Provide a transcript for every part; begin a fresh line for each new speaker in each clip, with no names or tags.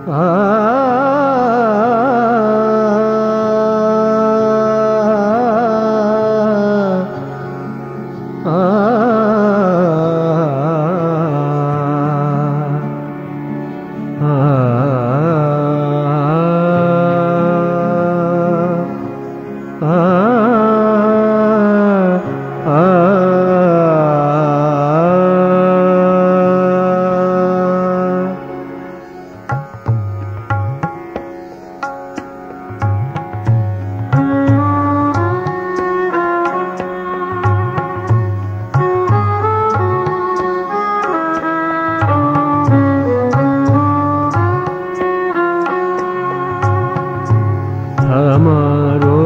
हमारो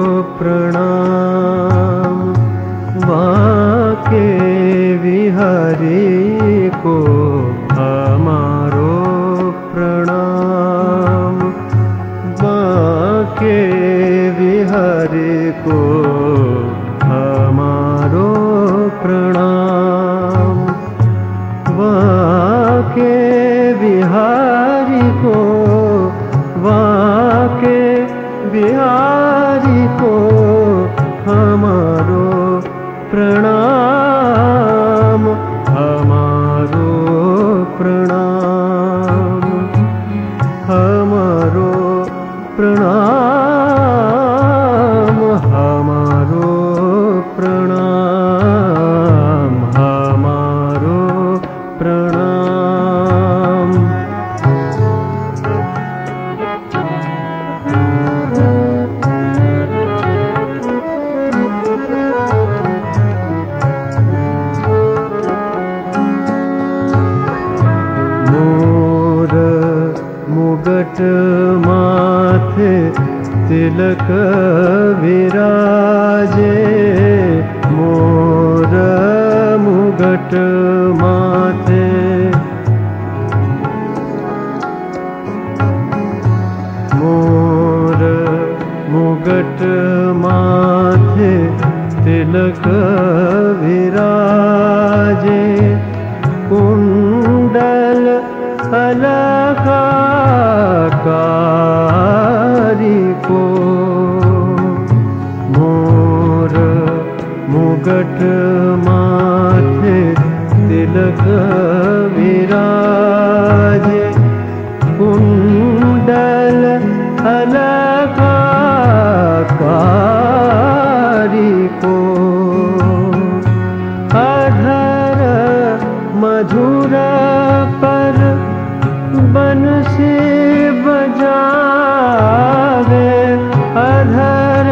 प्रणाम बाके विहारी को, हमारो प्रणाम बाके विहारी को, हमारो प्रणाम बाके विहारी को, बाके बिहारी को हमारो प्रणाम, हमारो प्रणाम, हमारो प्रणाम, हमारो प्रणाम, हमारो प्रणाम। मुगट माथे तिलक विराजे, मोर मुगट माथे, मोर मुगट माथे तिलक विराजे, कुंडल अलंकारी को, मोर मुगट माथे तिलक विराजे, कुंडल अलंकारी को, अधर मधुर पर बंसी बजावे, अधर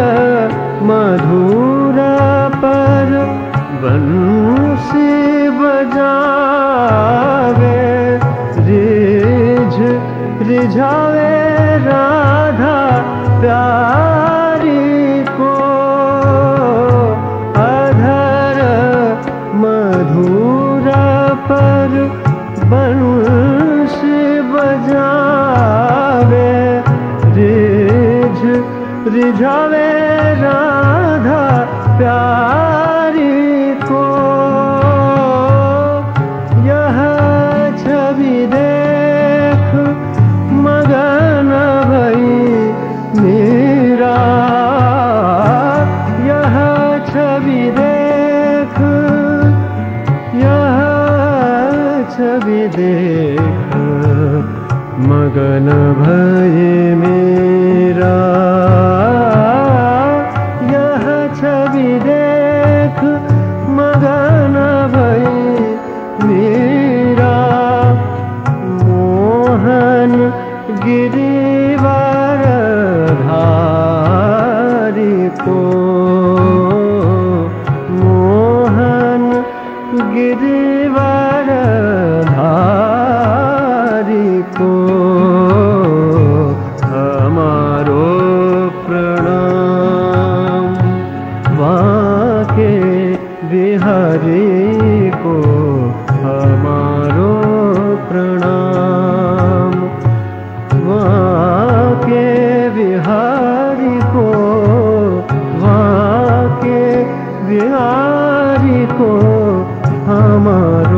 मधुर पर बंसी बजावे, रिझ रिझावे राधा प्यारी को, अधर मधुर पर बंसी बजावे, रिझ रिझावे राधा प्यारी को, यह छवि देख मगन भई मीरा, यह छवि देख, यह छवि देख मगन भये मेरा, यह छवि देख मगन भये मेरा, मोहन गिरिवर धारी को, मोहन गिरिवर धारी को, हमारो प्रणाम बाके बिहारी को, हमारो प्रणाम बाके बिहारी को, बाके बिहारी को हमारो